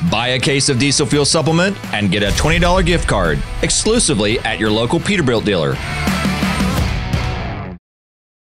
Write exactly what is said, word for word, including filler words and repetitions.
Buy a case of diesel fuel supplement and get a twenty dollar gift card exclusively at your local Peterbilt dealer.